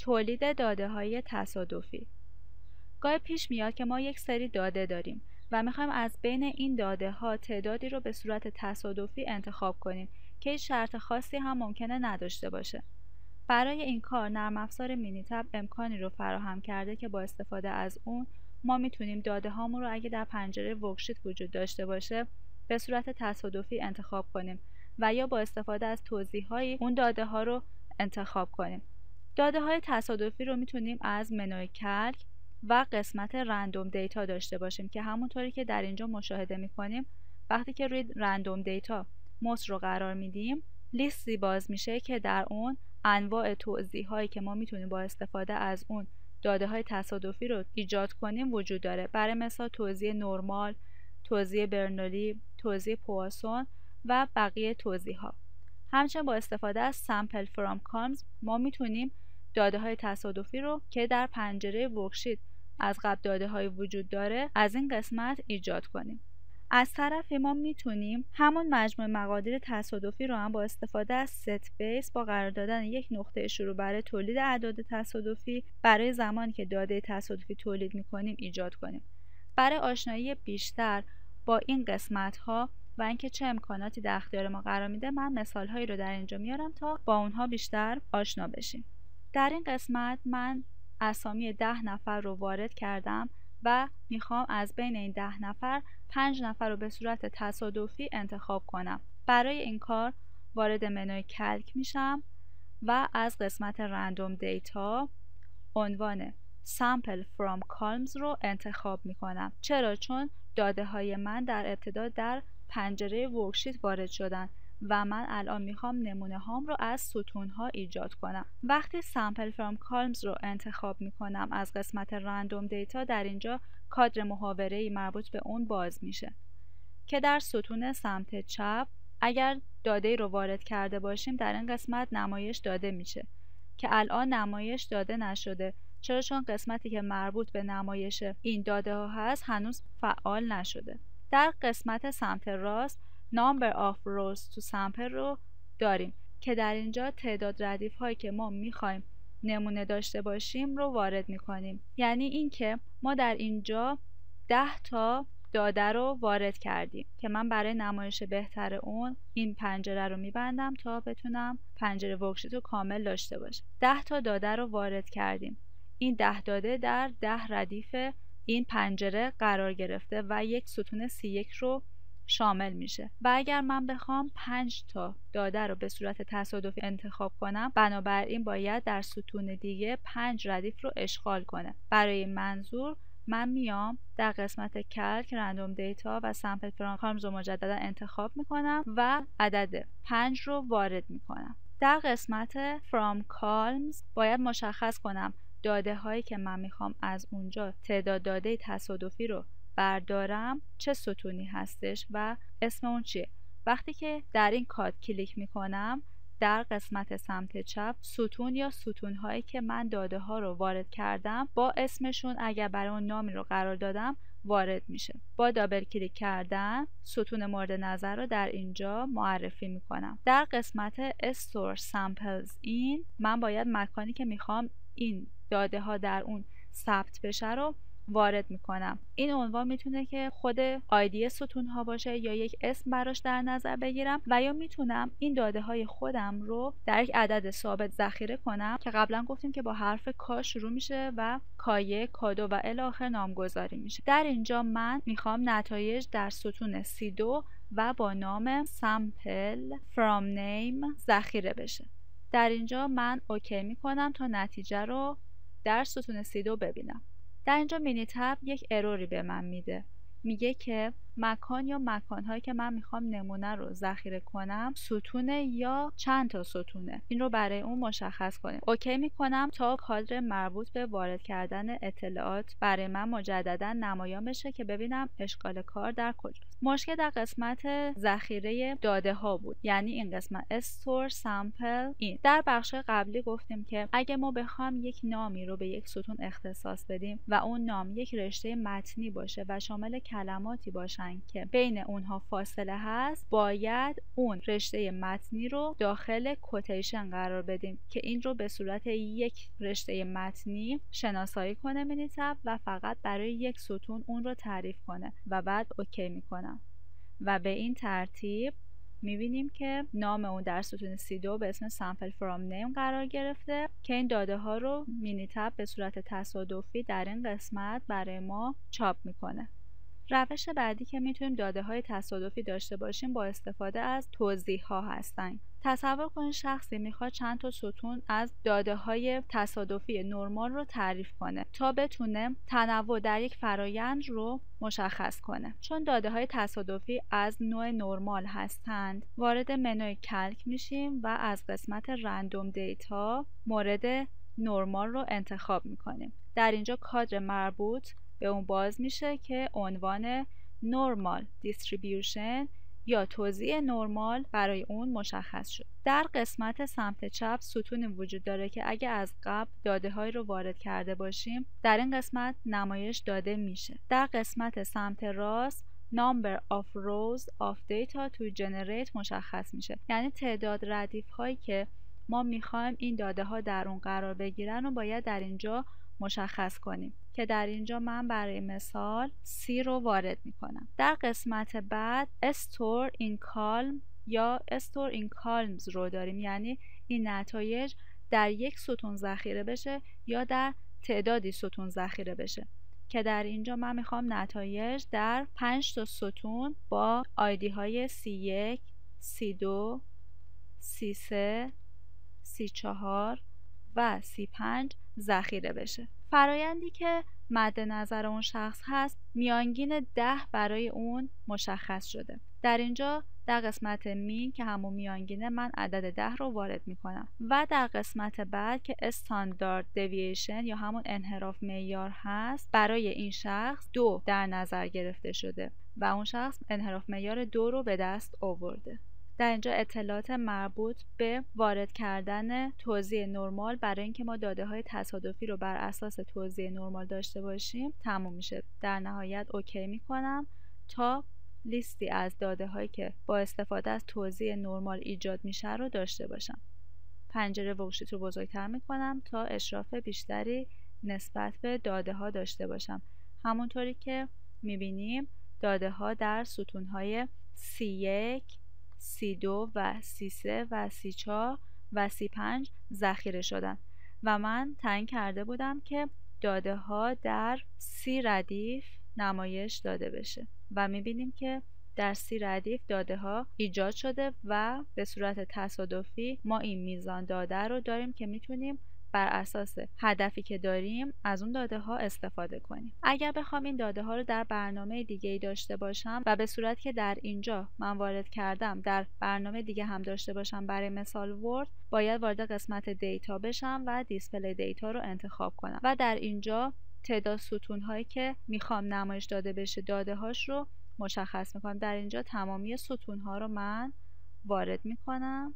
تولید داده‌های تصادفی. گاهی پیش میاد که ما یک سری داده داریم و میخوایم از بین این داده ها تعدادی رو به صورت تصادفی انتخاب کنیم که هیچ شرط خاصی هم ممکنه نداشته باشه. برای این کار نرم افزار مینیتب امکانی رو فراهم کرده که با استفاده از اون ما میتونیم داده هامون رو اگه در پنجره ورکشیت وجود داشته باشه به صورت تصادفی انتخاب کنیم و یا با استفاده از توضیح‌های اون داده ها رو انتخاب کنیم. داده های تصادفی رو میتونیم از منوی کلک و قسمت رندوم دیتا داشته باشیم که همونطوری که در اینجا مشاهده میکنیم وقتی که روی رندوم دیتا موس رو قرار میدیم لیستی باز میشه که در اون انواع توضیح هایی که ما میتونیم با استفاده از اون داده های تصادفی رو ایجاد کنیم وجود داره. برای مثال توضیح نرمال، توضیح برنولی، توضیح پواسون و بقیه توضیح ها. همچنین با استفاده از سامپل فرام کالمز ما میتونیم داده های تصادفی رو که در پنجره ورکشیت از قبل داده های وجود داره از این قسمت ایجاد کنیم. از طرفی ما میتونیم همون مجموعه مقادیر تصادفی رو هم با استفاده از ست بیس با قرار دادن یک نقطه شروع برای تولید اعداد تصادفی برای زمانی که داده تصادفی تولید میکنیم ایجاد کنیم. برای آشنایی بیشتر با این قسمت ها و اینکه چه امکاناتی در اختیار ما قرار میده من مثال هایی رو در اینجا میارم تا با اونها بیشتر آشنا بشیم. در این قسمت من اسامی 10 نفر رو وارد کردم و میخوام از بین این 10 نفر 5 نفر رو به صورت تصادفی انتخاب کنم. برای این کار وارد منوی کلک میشم و از قسمت رندوم دیتا عنوان سامپل فرام کالمز رو انتخاب میکنم. چرا؟ چون داده های من در ابتدا در پنجره ورکشیت وارد شدن و من الان میخوام نمونه هام رو از ستون ها ایجاد کنم. وقتی سامپل فرام کالمز رو انتخاب میکنم از قسمت رندوم دیتا در اینجا کادر محاوره‌ای مربوط به اون باز میشه که در ستون سمت چپ اگر داده رو وارد کرده باشیم در این قسمت نمایش داده میشه که الان نمایش داده نشده. چرا؟ چون قسمتی که مربوط به نمایش این داده ها هست هنوز فعال نشده. در قسمت سمت راست number of rows to sample رو داریم که در اینجا تعداد ردیف هایی که ما میخوایم نمونه داشته باشیم رو وارد میکنیم. یعنی اینکه ما در اینجا 10 تا داده رو وارد کردیم که من برای نمایش بهتر اون این پنجره رو میبندم تا بتونم پنجره ورکشیت رو کامل داشته باشم. 10 تا داده رو وارد کردیم. این 10 داده در 10 ردیف این پنجره قرار گرفته و یک ستون C1 رو شامل میشه و اگر من بخوام 5 تا داده رو به صورت تصادفی انتخاب کنم بنابراین باید در ستون دیگه 5 ردیف رو اشغال کنه. برای این منظور من میام در قسمت کلک رندوم دیتا و سامپل فرام کالمز رو مجددا انتخاب میکنم و عدد 5 رو وارد میکنم. در قسمت فرام کالمز باید مشخص کنم داده هایی که من میخوام از اونجا تعداد داده تصادفی رو بردارم چه ستونی هستش و اسم اون چیه. وقتی که در این کاد کلیک میکنم در قسمت سمت چپ ستون یا ستون هایی که من داده ها رو وارد کردم با اسمشون اگر برای اون نامی رو قرار دادم وارد میشه. با دابل کلیک کردن ستون مورد نظر رو در اینجا معرفی میکنم. در قسمت Store Samples In من باید مکانی که میخوام این داده ها در اون ثبت بشه رو وارد میکنم. این عنوان میتونه که خود آیدی ستون ها باشه یا یک اسم براش در نظر بگیرم و یا میتونم این داده های خودم رو در یک عدد ثابت ذخیره کنم که قبلا گفتیم که با حرف کا شروع میشه و کایه، کادو و الی آخر نامگذاری میشه. در اینجا من میخوام نتایج در ستون C2 و با نام sample from name ذخیره بشه. در اینجا من اوکی میکنم تا نتیجه رو در ستون C2 ببینم. در اینجا مینیتب یک اروری به من میده. میگه که مکان یا مکانهایی که من میخوام نمونه رو ذخیره کنم ستونه یا چند تا ستونه. این رو برای اون مشخص کنیم. اوکی میکنم تا کادر مربوط به وارد کردن اطلاعات برای من مجددا نمایان بشه که ببینم اشکال کار در کجاست. مشکل در قسمت ذخیره داده ها بود، یعنی این قسمت Store Sample In. در بخش قبلی گفتیم که اگه ما بخوام یک نامی رو به یک ستون اختصاص بدیم و اون نام یک رشته متنی باشه و شامل کلماتی باشن هستن که بین اونها فاصله هست، باید اون رشته متنی رو داخل کوتیشن قرار بدیم که این رو به صورت یک رشته متنی شناسایی کنه مینیتاب و فقط برای یک ستون اون رو تعریف کنه و بعد اوکی میکنم و به این ترتیب میبینیم که نام اون در ستون C2 به اسم sample from name قرار گرفته که این داده ها رو مینیتاب به صورت تصادفی در این قسمت برای ما چاپ میکنه. روش بعدی که میتونیم داده های تصادفی داشته باشیم با استفاده از توضیح ها هستن. تصور کنید شخصی میخواد چند تا ستون از داده های تصادفی نرمال رو تعریف کنه تا بتونه تنوع در یک فرایند رو مشخص کنه. چون داده های تصادفی از نوع نرمال هستند، وارد منوی کلک میشیم و از قسمت رندوم دیتا مورد نرمال رو انتخاب میکنیم. در اینجا کادر مربوط به اون باز میشه که عنوان نورمال دیستریبیوشن یا توزیع نرمال برای اون مشخص شد. در قسمت سمت چپ ستونی وجود داره که اگه از قبل داده های رو وارد کرده باشیم در این قسمت نمایش داده میشه. در قسمت سمت راست number of rows of data to generate مشخص میشه، یعنی تعداد ردیف هایی که ما میخوایم این داده ها در اون قرار بگیرن و باید در اینجا مشخص کنیم که در اینجا من برای مثال C رو وارد میکنم. در قسمت بعد store in column یا store in columns رو داریم، یعنی این نتایج در یک ستون ذخیره بشه یا در تعدادی ستون ذخیره بشه که در اینجا من میخوام نتایج در 5 تا ستون با آیدی های C1 C2 C3 C4 و C5 ذخیره بشه. فرایندی که مد نظر اون شخص هست میانگین 10 برای اون مشخص شده. در اینجا در قسمت مین که همون میانگینه من عدد 10 رو وارد میکنم و در قسمت بعد که استاندارد دیوییشن یا همون انحراف معیار هست برای این شخص 2 در نظر گرفته شده و اون شخص انحراف معیار 2 رو به دست آورده. در اینجا اطلاعات مربوط به وارد کردن توزیع نرمال برای اینکه ما داده های تصادفی رو بر اساس توزیع نرمال داشته باشیم تموم میشه. در نهایت اوکی میکنم تا لیستی از داده هایی که با استفاده از توزیع نرمال ایجاد میشه رو داشته باشم. پنجره ورکشیت رو بزرگتر میکنم تا اشراف بیشتری نسبت به داده ها داشته باشم. همونطوری که میبینیم داده ها در ستون های C1 C2 و C3 و C4 و C5 ذخیره شدن و من تعیین کرده بودم که داده ها در C ردیف نمایش داده بشه و میبینیم که در C ردیف داده ها ایجاد شده و به صورت تصادفی ما این میزان داده رو داریم که میتونیم بر اساس هدفی که داریم از اون داده ها استفاده کنیم. اگر بخوام این داده ها رو در برنامه دیگه ای داشته باشم و به صورت که در اینجا من وارد کردم در برنامه دیگه هم داشته باشم، برای مثال ورد، باید وارد قسمت دیتا بشم و دیسپلی دیتا رو انتخاب کنم و در اینجا تعداد ستون هایی که میخوام نمایش داده بشه داده هاش رو مشخص میکنم. در اینجا تمامی ستون ها رو من وارد میکنم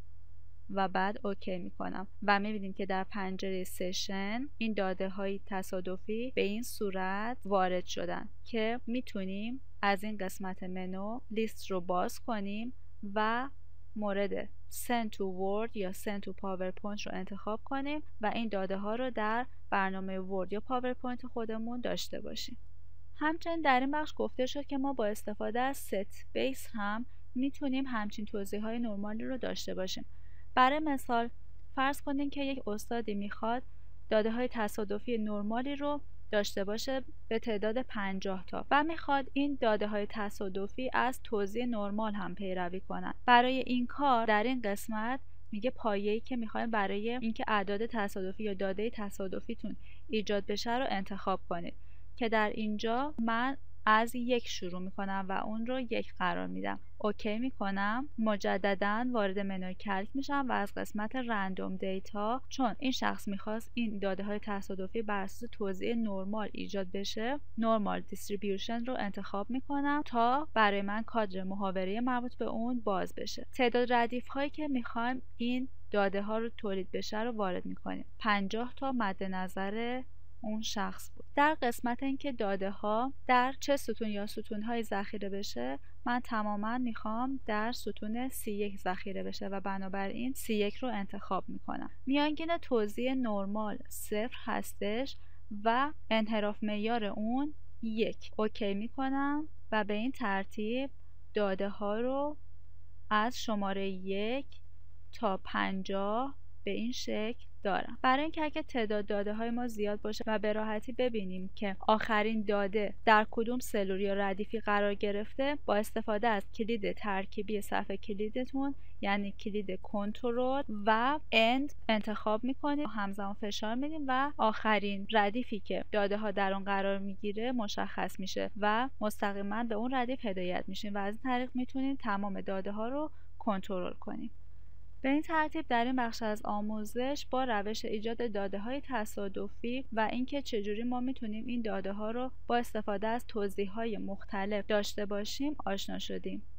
و بعد اوکی میکنم و میبینیم که در پنجره سشن این داده های تصادفی به این صورت وارد شدن که میتونیم از این قسمت منو لیست رو باز کنیم و مورد send to word یا send to powerpoint رو انتخاب کنیم و این داده ها رو در برنامه ورد یا پاورپوینت خودمون داشته باشیم. همچنین در این بخش گفته شد که ما با استفاده از set base هم میتونیم همچین توضیح های نرمالی رو داشته باشیم. برای مثال فرض کنین که یک استادی میخواد داده های تصادفی نرمالی رو داشته باشه به تعداد 50 تا و میخواد این داده های تصادفی از توزیع نرمال هم پیروی کنن. برای این کار در این قسمت میگه پایه‌ای که میخوایم برای اینکه اعداد تصادفی یا داده تصادفیتون ایجاد بشه رو انتخاب کنید که در اینجا من از 1 شروع میکنم و اون رو 1 قرار میدم. اوکی میکنم، مجددا وارد منوی کلک میشم و از قسمت رندوم دیتا، چون این شخص میخواست این داده های تصادفی بر اساس توزیع نرمال ایجاد بشه، نورمال دیستریبیوشن رو انتخاب میکنم تا برای من کادر محاوره مربوط به اون باز بشه. تعداد ردیف هایی که میخوایم این داده ها رو تولید بشه رو وارد میکنیم. 50 تا مد نظر اون شخص بود. در قسمت اینکه داده ها در چه ستون یا ستون های ذخیره بشه، من تماما میخوام در ستون C1 ذخیره بشه و بنابراین C1 رو انتخاب میکنم. میانگین توزیع نرمال 0 هستش و انحراف معیار اون 1. اوکی میکنم و به این ترتیب داده ها رو از شماره 1 تا 50 به این شکل دارم. برای اینکه اگه تعداد داده های ما زیاد باشه و به راحتی ببینیم که آخرین داده در کدوم سلول یا ردیفی قرار گرفته، با استفاده از کلید ترکیبی صفحه کلیدتون یعنی کلید کنترل و اند انتخاب میکنید، همزمان فشار میدیم و آخرین ردیفی که داده ها در اون قرار میگیره مشخص میشه و مستقیما به اون ردیف هدایت میشیم و از این طریق میتونید تمام داده ها رو کنترل کنیم. به این ترتیب در این بخش از آموزش با روش ایجاد داده‌های تصادفی و اینکه چجوری ما میتونیم این داده‌ها رو با استفاده از توضیح‌های مختلف داشته باشیم آشنا شدیم.